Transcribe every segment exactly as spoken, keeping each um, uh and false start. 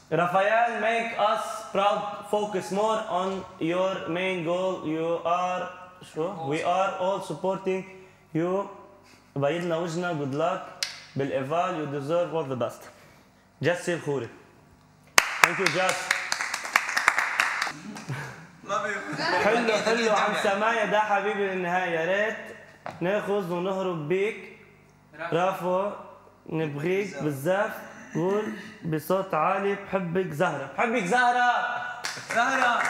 Rafael, make us proud. Focus more on your main goal. You are sure? We are all supporting you. بيضنا وجهنا. Good luck بالإيفال. You deserve all the best. جاسي الخوري. Thank you Jass. حلو حلو عم سمايا ده حبيبي للنهاية. يا ريت ناخذ ونهرب بيك. رافو نبغيك بزاف. قول بصوت عالي بحبك زهرة. بحبك زهرة. زهرة.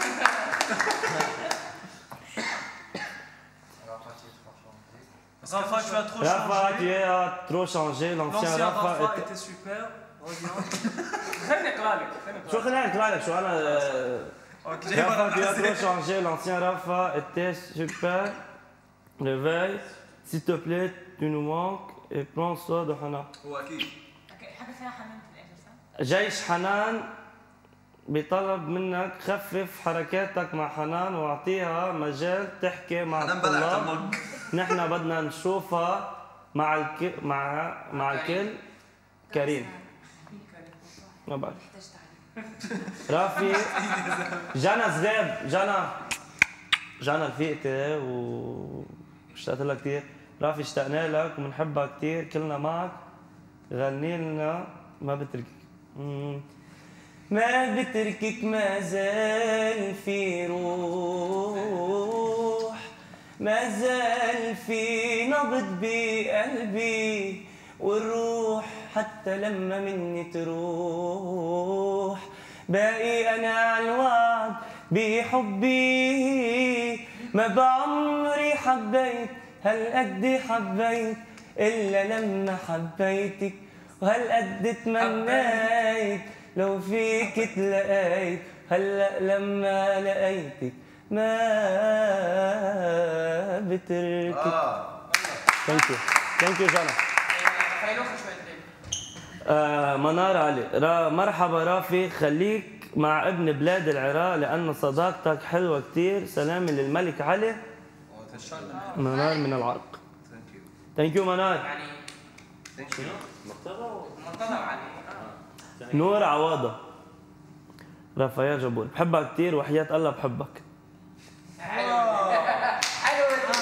Rafa, tu as trop changé. Rafa, tu as trop changé. L'ancien Rafa était... était super. خليني اقرا لك. شو خليني اقرا لك شو انا. Rafa, tu as trop changé. L'ancien Rafa était super. Réveille. S'il te plaît, tu nous manques et prends soin de Hana. هو اكيد. حاجه فيها حنان في الاخر صح؟ جيش حنان بطلب منك خفف حركاتك مع حنان واعطيها مجال تحكي مع الطلاب. نحن بدنا نشوفها مع الك... مع مع الكل. كريم. ما بعرف. رافي. جانا زغيب. جانا جانا رفيقتي واشتقت لها كثير. رافي اشتقنا لك وبنحبها كثير. كلنا معك. غني لنا ما بتركك. ما بتركك ما زال في روح. ما زال في نبض بقلبي. والروح حتى لما مني تروح. باقي انا على الوعد بحبي. ما بعمري حبيت هالقد حبيت إلا لما حبيتك. وهالقد تمنيت لو فيك تلاقيت. هلأ لما لقيتك ما بتركك. ثانك يو ثانك يو جانا. آه منار علي. را مرحبا رافي. خليك مع ابن بلاد العراق لأن صداقتك حلوة كتير. سلامي للملك علي. منار من العرق. ثانك يو منار. ثانك يو. مرتضى مرتضى علي. نور عواضة. رافائيل جبور. بحبك كثير وحياة الله بحبك. حلو حلو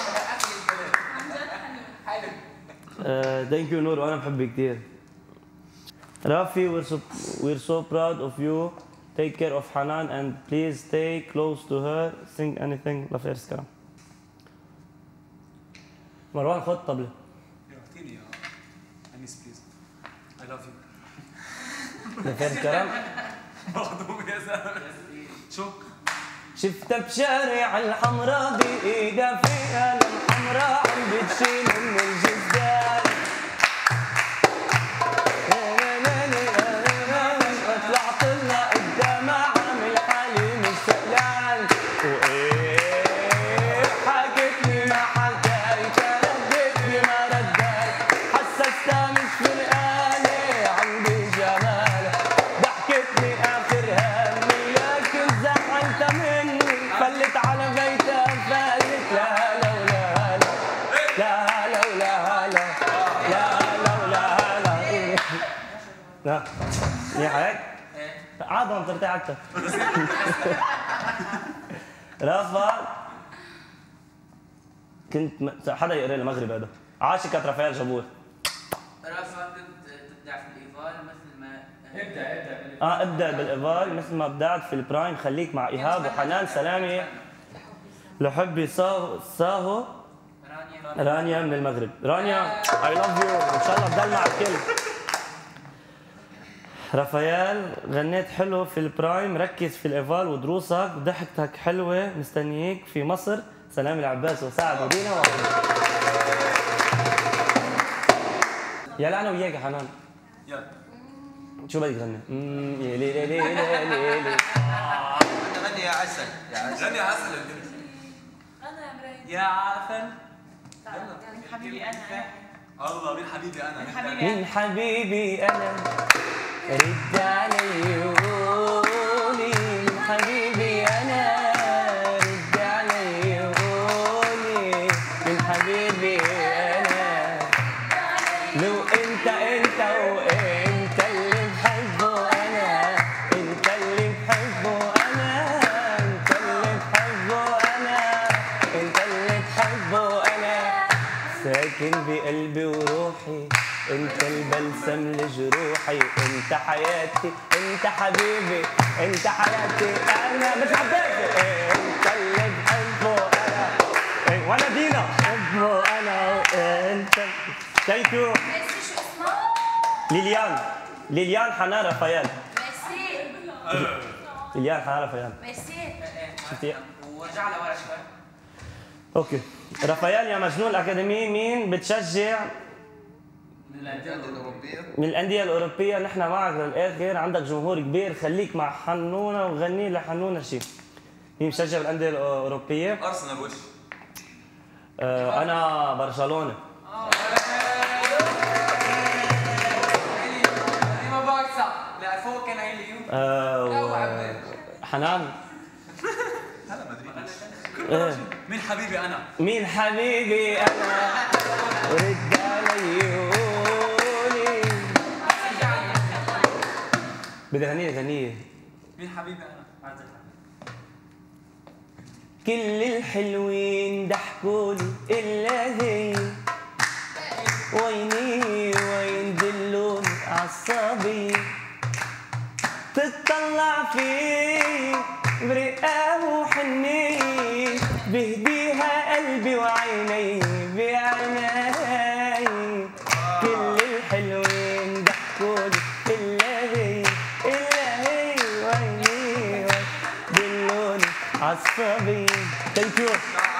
حلو. ثانك يو نور وانا بحبك كثير. رافي we're so, we're so proud of you. Take care of Hanan and please stay close to her. Sing anything. لفارس كرم. مروان خد طبلة. اعطيني يا انيس بليز. I love you. لفارس كرم. مخدوم يا زلمه. شو؟ شفتها بشارع الحمراء بإيدها فيها الحمراء عم بتشيل من الجدال. طلعت لها قدامها عامل حالي مش سقلان. وإيه حكتني ما حكيت ردتني ما ردت. حسستها مش فرقانة عندي جمالها. ضحكتني آخر همي لكن زعلتها مني. فلت على بيتها فقالت لا هلا ولا هلا. لا هلا ولا هلا. لا هلا ولا هلا. لا يا هيك عاد عم ترتاح اكثر. رافا كنت م... حدا يقرا لي مغربي هذا. عاشقة رافائيل جبور. رافا كنت تبدع في الايفال مثل ما ابدا ابدا اه ابدا بالايفال مثل ما بدعت في البرايم. خليك مع ايهاب وحنان. سلامي لحبي ساهو ساهو رانيا رانيا من المغرب. رانيا اي لاف يو. ان شاء الله بضل مع الكل. رافائيل غنيت حلو في البرايم. ركز في الايفال ودروسك. ضحكتك حلوه. مستنيك في مصر. سلام لعباس وسعد ودينا وعبد. يلا انا وياك يا حنان. يلا. شو بدك تغني؟ امم يا لي لي لي لي لي لي. غني يا عسل يا عسل. غني يا عسل. انا يا مريم. يا عسل. من حبيبي انا. الله مين حبيبي انا. من حبيبي انا رد علي وقولي. من حبيبي انا رد علي وقولي. من حبيبي انا لو انت انت وانت اللي بحبه انا. ساكن بقلبي وروحي، انت البلسم لجروحي، انت حياتي، انت حبيبي، انت حياتي انا مش عباسي، انت اللي بحبه انا وانا دينا بحبه انا وانت. ثانك يو. ميرسي. شو اسمها؟ ليليان ليليان حنان رافائيل. ميرسي. ليليان حنان رافائيل. ميرسي. شفتي؟ ورجع لورا شوي. اوكي. رافائيل يا مجنون الأكاديمي، مين بتشجع من الانديه الاوروبيه؟ من الأندية الأوروبية؟ نحن معك للآخر، عندك جمهور كبير، خليك مع حنونة وغني لحنونة شيء. مين بتشجع بالأندية الأوروبية؟ ارسنال وش؟ آه أنا برشلونة. ما بارسا، لا فوق كان قايل لي آه حنان. هلا ما ادري. إيه. مين حبيبي انا؟ مين حبيبي أنا؟ رد علي قولي. بدي غنية غنية. مين حبيبي انا؟ كل الحلوين ضحكولي إلا هي، ويني وين دلوني عالصبي، تتطلع فيه برقة وحنية، بهديها قلبي وعيني بعيني. كل الحلوين ضحكولي إلا هي، إلا هي، ويني وين دلوني عالصبي. ثانك يو.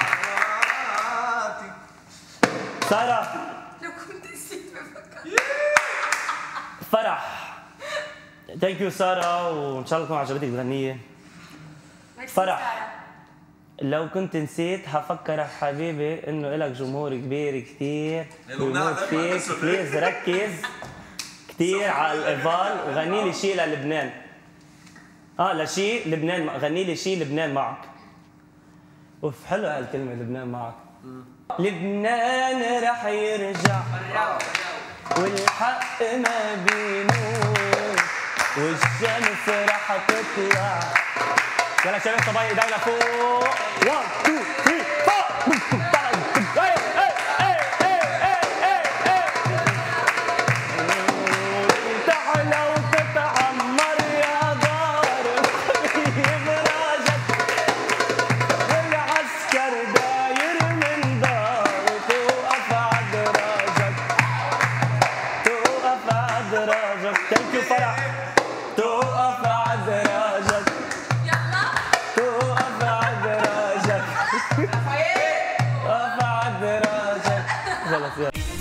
سارة. لو كنت نسيت بفكر. فرح. ثانك يو سارة، وإن شاء الله تكون عجبتك الغنية. فرح. لو كنت نسيت هفكرك حبيبي انه إلك جمهور كبير كثير بيموت فيك، بليز ركز كثير على الايفال وغني لي شيء للبنان. اه لشيء لبنان، غني لي شيء لبنان معك. اوف حلوه هالكلمه لبنان معك. لبنان رح يرجع والحق ما بيموت والشمس رح تطلع. يلا شباب طبايق دولة فوق. واحد اثنين ثلاثة أربعة. تحلى وتتعمر يا دار يبرجك، والعسكر داير من دار، توقف عدراجك، توقف عدراجك. ثانك يو فرح. توقف عدراجك، توقف عدراجك، توقف عدراجك. خلص يلا.